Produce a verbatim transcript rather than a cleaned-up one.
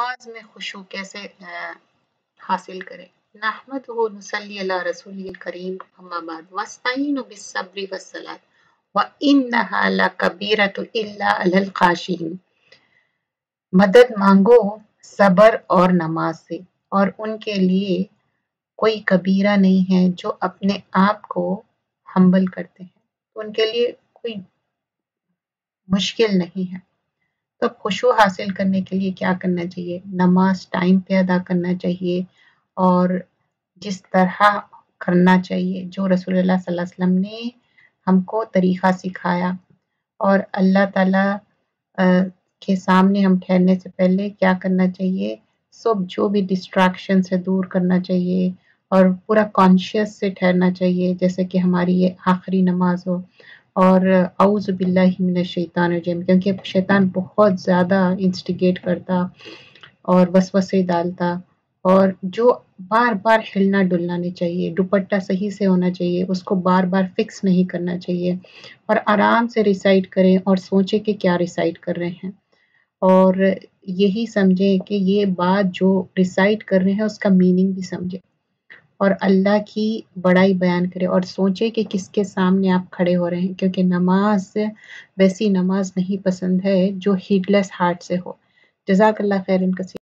نماز میں خشوع کیسے آ، حاصل کریں؟ نحمدہ نصلی علی رسول الکریم اما بعد واستعینوا بالصبر والصلاۃ وانہا لکبیرۃ الا علی الخاشعین۔ مدد مانگو صبر اور نماز سے، اور ان کے لیے کوئی کبیرہ نہیں ہے جو اپنے آپ کو ہمبل کرتے ہیں، تو ان کے لیے کوئی مشکل نہیں ہے۔ تو خشوع حاصل کرنے کے لیے کیا کرنا چاہیے؟ نماز ٹائم پہ ادا کرنا چاہیے، اور جس طرح کرنا چاہیے جو رسول اللہ صلی اللہ علیہ وسلم نے ہم کو طریقہ سکھایا، اور اللہ تعالیٰ کے سامنے ہم ٹھہرنے سے پہلے کیا کرنا چاہیے؟ سب جو بھی ڈسٹریکشن سے دور کرنا چاہیے، اور پورا کانشیس سے ٹھہرنا چاہیے، جیسے کہ ہماری یہ آخری نماز ہو، اور اعوذ باللہ من الشیطان الرجیم، کیونکہ شیطان بہت زیادہ انسٹیگیٹ کرتا اور وسوسے ڈالتا، اور جو بار بار ہلنا ڈلنا نہیں چاہیے، دوپٹہ صحیح سے ہونا چاہیے، اس کو بار بار فکس نہیں کرنا چاہیے، اور آرام سے ریسائٹ کریں اور سوچیں کہ کیا ریسائٹ کر رہے ہیں، اور یہی سمجھیں کہ یہ بات جو ریسائٹ کر رہے ہیں اس کا میننگ بھی سمجھیں، اور اللہ کی بڑائی بیان کرے، اور سوچے کہ کس کے سامنے آپ کھڑے ہو رہے ہیں، کیونکہ نماز ویسی نماز نہیں پسند ہے جو ہیڈ لیس ہارٹ سے ہو۔ جزاک اللہ خیرن کثیر۔